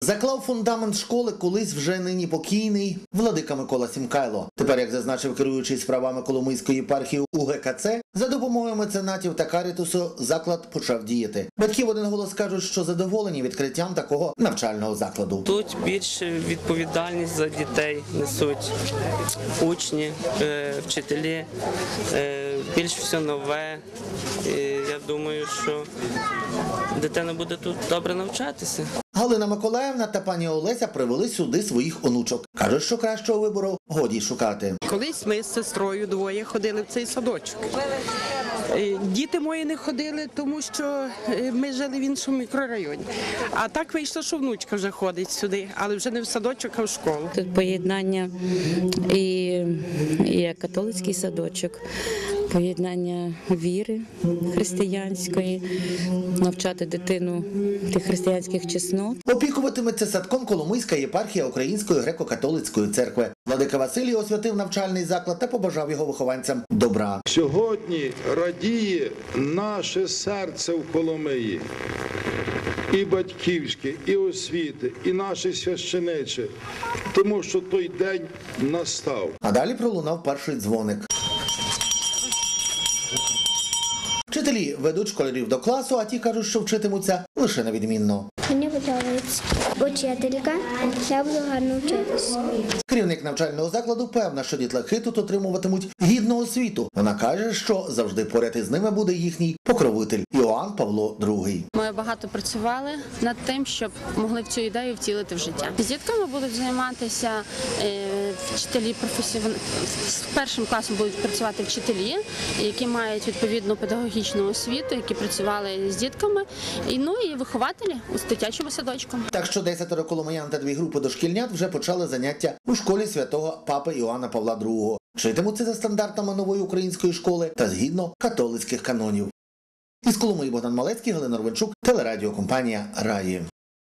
Заклав фундамент школи колись вже нині покійний владика Микола Сімкайло. Тепер, як зазначив керуючий справами Коломийської єпархії УГКЦ, за допомогою меценатів та карітусу заклад почав діяти. Батьки в один голос кажуть, що задоволені відкриттям такого навчального закладу. Тут більше відповідальність за дітей несуть учні, вчителі, більш все нове. І я думаю, що дитина буде тут добре навчатися. Галина Миколаївна та пані Олеся привели сюди своїх онучок. Кажуть, що кращого вибору годі шукати. Колись ми з сестрою двоє ходили в цей садочок. Діти мої не ходили, тому що ми жили в іншому мікрорайоні. А так вийшло, що внучка вже ходить сюди, але вже не в садочок, а в школу. Тут поєднання і католицький садочок, поєднання віри християнської, навчати дитину тих християнських чеснот. Опікуватиметься садком Коломийська єпархія Української греко-католицької церкви. Владика Василій освятив навчальний заклад та побажав його вихованцям добра. Сьогодні радіє наше серце в Коломиї. І батьківське, і освіти, і наше священиче, тому що той день настав. А далі пролунав перший дзвоник. Вчителі ведуть школярів до класу, а ті кажуть, що вчитимуться лише на відмінно. Мені подобається учителька, я буду гарно вчитися. Керівник навчального закладу певна, що дітлахи тут отримуватимуть гідну освіту. Вона каже, що завжди поряд із ними буде їхній покровитель Іоанн Павло II. Ми багато працювали над тим, щоб могли цю ідею втілити в життя. З дітками будуть займатися вчителі з першим класом будуть працювати вчителі, які мають відповідну педагогічну освіту, які працювали з дітками, і вихователі з дитячого садочку. Так що 10 коломиян та 2 групи дошкільнят вже почали заняття у школі святого папи Іоанна Павла II. Вчитимуться за стандартами нової української школи та згідно католицьких канонів. Із Коломиї Богдан Малецький, Галина Рвенчук, телерадіокомпанія «Раї».